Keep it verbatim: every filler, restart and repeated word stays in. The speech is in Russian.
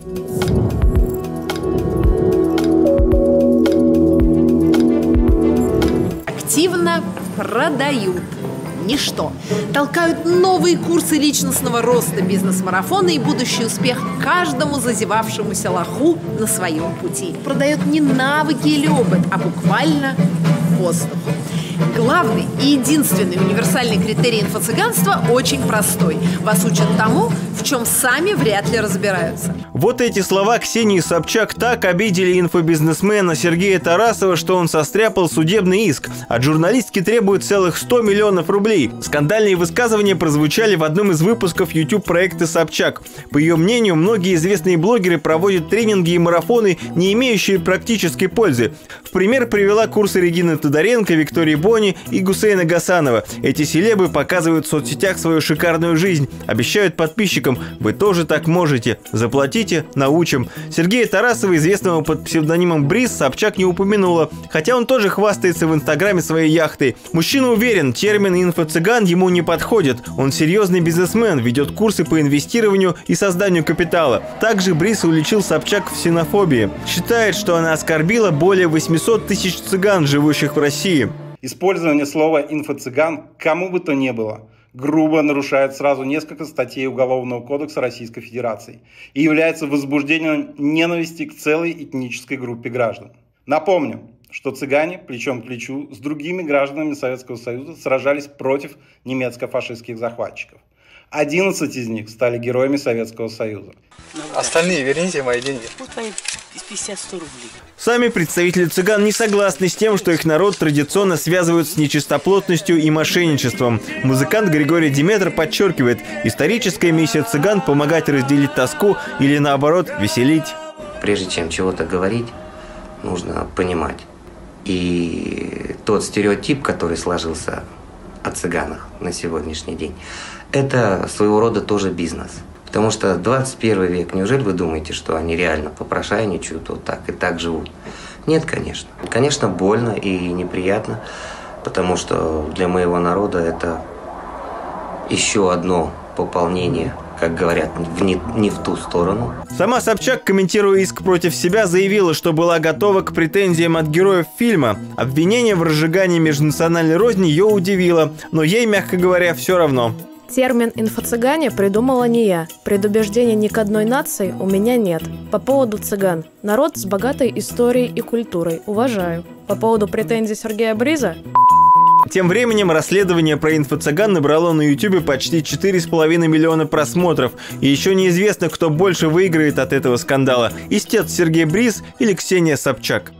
Активно продают. Ничто. Толкают новые курсы личностного роста, бизнес-марафона и будущий успех каждому зазевавшемуся лоху на своем пути. Продают не навыки или опыт, а буквально воздух. Главный и единственный универсальный критерий инфо-цыганства очень простой. Вас учат тому, в чем сами вряд ли разбираются. Вот эти слова Ксении Собчак так обидели инфобизнесмена Сергея Тарасова, что он состряпал судебный иск. От журналистки требуют целых сто миллионов рублей. Скандальные высказывания прозвучали в одном из выпусков YouTube-проекта Собчак. По ее мнению, многие известные блогеры проводят тренинги и марафоны, не имеющие практической пользы. В пример привела курсы Регины Тодоренко, Виктории Бони и Гусейна Гасанова. Эти селебы показывают в соцсетях свою шикарную жизнь. Обещают подписчикам: вы тоже так можете. Заплатите, научим. Сергея Тарасова, известного под псевдонимом Бриз, Собчак не упомянула, хотя он тоже хвастается в инстаграме своей яхтой. Мужчина уверен, термин «инфо-цыган» ему не подходит. Он серьезный бизнесмен, ведет курсы по инвестированию и созданию капитала. Также Бриз уличил Собчак в ксенофобии. Считает, что она оскорбила более восьмисот тысяч цыган, живущих в России. Использование слова «инфо-цыган» кому бы то ни было грубо нарушает сразу несколько статей Уголовного кодекса Российской Федерации и является возбуждением ненависти к целой этнической группе граждан. Напомню, что цыгане плечом к плечу с другими гражданами Советского Союза сражались против немецко-фашистских захватчиков. одиннадцать из них стали героями Советского Союза. Остальные верните мои деньги. Вот твои пятьдесят-сто рублей. Сами представители цыган не согласны с тем, что их народ традиционно связывают с нечистоплотностью и мошенничеством. Музыкант Григорий Диметр подчеркивает, историческая миссия цыган – помогать разделить тоску или, наоборот, веселить. Прежде чем чего-то говорить, нужно понимать. И тот стереотип, который сложился о цыганах на сегодняшний день, это своего рода тоже бизнес. Потому что двадцать первый век, неужели вы думаете, что они реально попрошайничают вот так и так живут? Нет, конечно. Конечно, больно и неприятно, потому что для моего народа это еще одно пополнение, как говорят, в не, не в ту сторону. Сама Собчак, комментируя иск против себя, заявила, что была готова к претензиям от героев фильма. Обвинение в разжигании межнациональной розни ее удивило, но ей, мягко говоря, все равно. Термин «инфо-цыгане» придумала не я. Предубеждений ни к одной нации у меня нет. По поводу цыган. Народ с богатой историей и культурой. Уважаю. По поводу претензий Сергея Бриза. Тем временем расследование про инфо-цыган набрало на ютубе почти четыре с половиной миллиона просмотров. И еще неизвестно, кто больше выиграет от этого скандала – истец Сергей Бриз или Ксения Собчак.